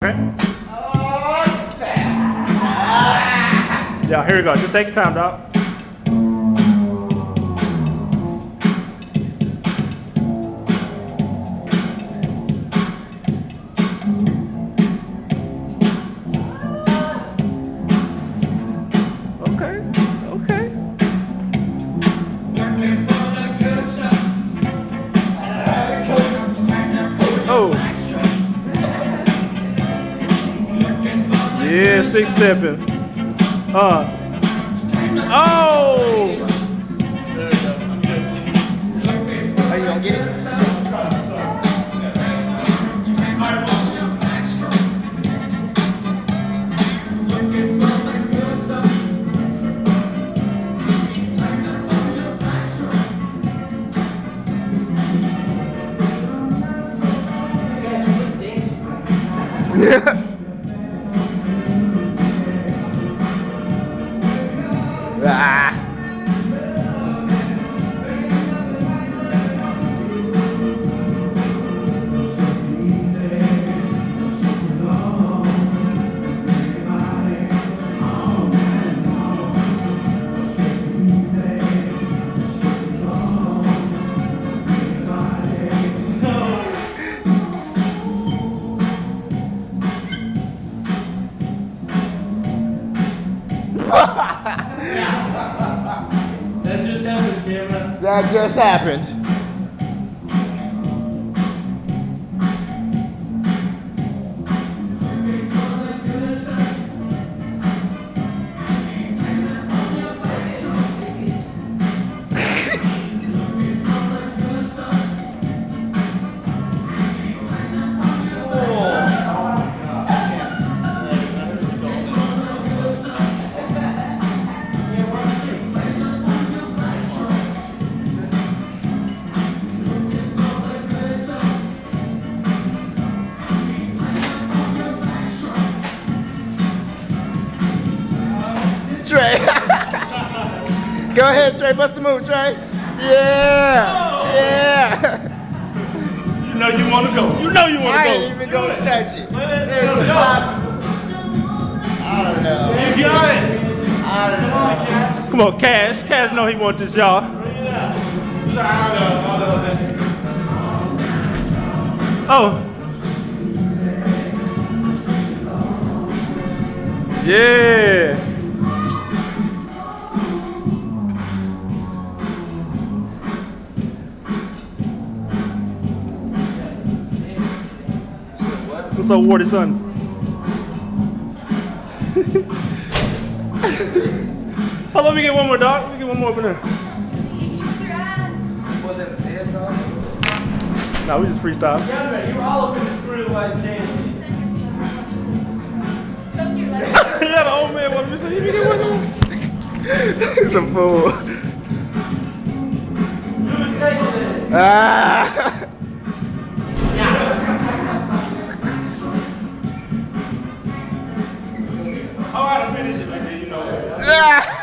Yeah, here we go. Just take your time, dog. Okay, okay. Oh. Yeah, 6-stepping. Oh! There we go. I'm good. Are you gonna get it? Ah. That just happened, Cameron. That just happened. Trey. Go ahead, Trey. Bust the move, Trey. Yeah. Yeah. You know you want to go. You know you want to go. I ain't even gonna touch it. It's possible. I don't know. You got it. I don't know. Come on, Cash. Cash know he want this, y'all. Oh. Yeah. What's up, Wardy son? Oh, let me get one more, dog. Let me get one more over there. She kicks your ass. Was it this song? Nah, we just freestyle. Yeah, you were all up in this brutalized dance. Yeah, the old man wanted me to say, let me get one of those. He's a fool. You mistaken it. Ah. Oh, I had to finish it like that, you know. Ah.